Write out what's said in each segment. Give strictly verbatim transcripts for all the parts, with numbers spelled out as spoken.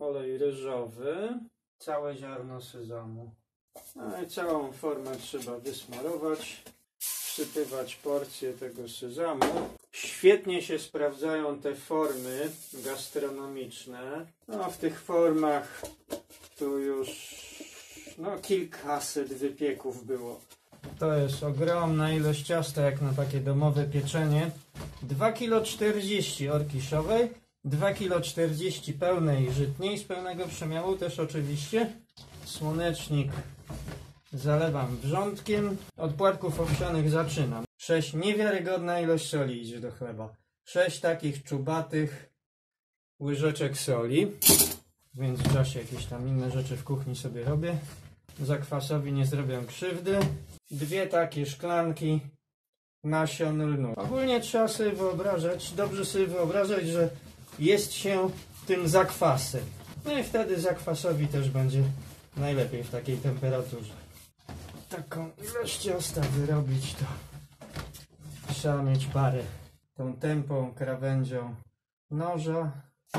olej ryżowy, całe ziarno sezamu. No i całą formę trzeba wysmarować, wsypywać porcję tego sezamu. Świetnie się sprawdzają te formy gastronomiczne. No w tych formach tu już no kilkaset wypieków było. To jest ogromna ilość ciasta jak na takie domowe pieczenie. dwa przecinek czterdzieści kg orkiszowej, dwa przecinek czterdzieści kg pełnej żytniej z pełnego przemiału też oczywiście. Słonecznik zalewam wrzątkiem. Od płatków owsianych zaczynam. sześć niewiarygodna ilość soli idzie do chleba. sześć takich czubatych łyżeczek soli. W międzyczasie jakieś tam inne rzeczy w kuchni sobie robię. Zakwasowi nie zrobię krzywdy. Dwie takie szklanki nasion lnu. Ogólnie trzeba sobie wyobrażać, dobrze sobie wyobrażać, że jest się tym zakwasem. No i wtedy zakwasowi też będzie najlepiej w takiej temperaturze. Taką ilość ciasta wyrobić to trzeba mieć parę. Tą tępą krawędzią noża.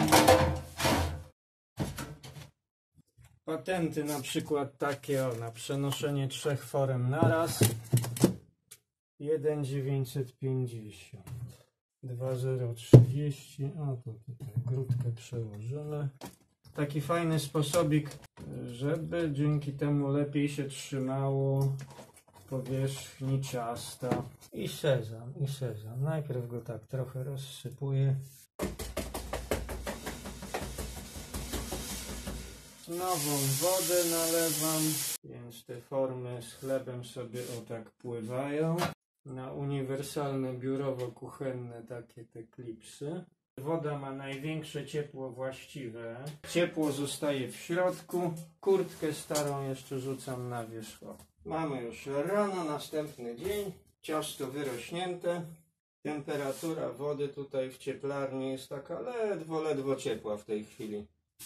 Patenty na przykład takie o, na przenoszenie trzech forem naraz. jeden dziewięćset pięćdziesiąt. dwa zero trzydzieści. O, to tutaj grudkę przełożymy. Taki fajny sposobik, żeby dzięki temu lepiej się trzymało powierzchni ciasta. I sezam, i sezam. Najpierw go tak trochę rozsypuję. Nową wodę nalewam, więc te formy z chlebem sobie o tak pływają. Na uniwersalne biurowo-kuchenne takie te klipsy. Woda ma największe ciepło właściwe. Ciepło zostaje w środku. Kurtkę starą jeszcze rzucam na wierzch. Mamy już rano, następny dzień. Ciasto wyrośnięte. Temperatura wody tutaj w cieplarni jest taka ledwo, ledwo ciepła w tej chwili.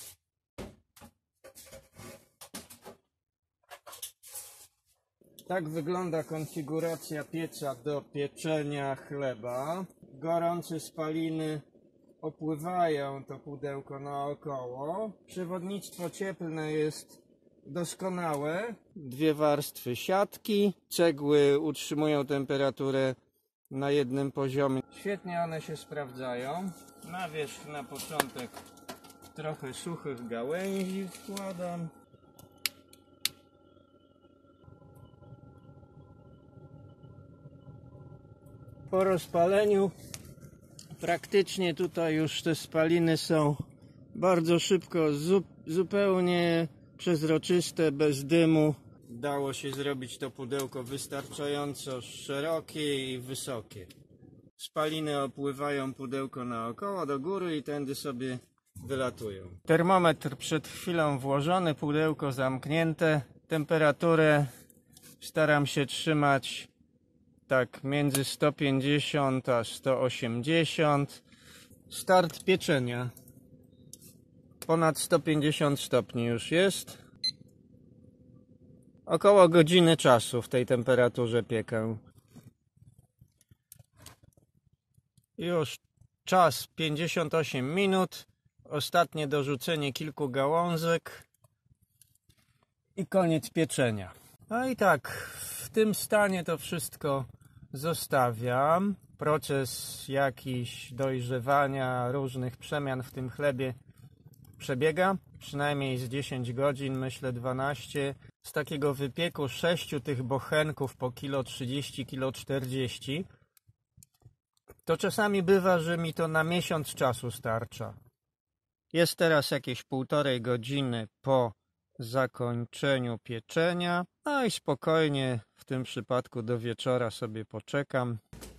Tak wygląda konfiguracja pieca do pieczenia chleba. Gorące spaliny opływają to pudełko naokoło. Przewodnictwo cieplne jest doskonałe. Dwie warstwy siatki. Cegły utrzymują temperaturę na jednym poziomie. Świetnie one się sprawdzają. Na wierzch na początek trochę suchych gałęzi wkładam. Po rozpaleniu praktycznie tutaj już te spaliny są bardzo szybko, zu, zupełnie przezroczyste, bez dymu. Dało się zrobić to pudełko wystarczająco szerokie i wysokie. Spaliny opływają pudełko naokoło do góry i tędy sobie wylatują. Termometr przed chwilą włożony, pudełko zamknięte. Temperaturę staram się trzymać tak między sto pięćdziesiąt a sto osiemdziesiąt. Start pieczenia. Ponad sto pięćdziesiąt stopni już jest. Około godziny czasu w tej temperaturze piekę. Już czas pięćdziesiąt osiem minut. Ostatnie dorzucenie kilku gałązek. I koniec pieczenia. No i tak, w tym stanie to wszystko zostawiam. Proces jakiś dojrzewania różnych przemian w tym chlebie przebiega. Przynajmniej z dziesięć godzin, myślę dwanaście. Z takiego wypieku sześciu tych bochenków po kilo trzydzieści, kilo czterdzieści. To czasami bywa, że mi to na miesiąc czasu starcza. Jest teraz jakieś półtorej godziny po zakończeniu pieczenia. No i spokojnie w tym przypadku do wieczora sobie poczekam.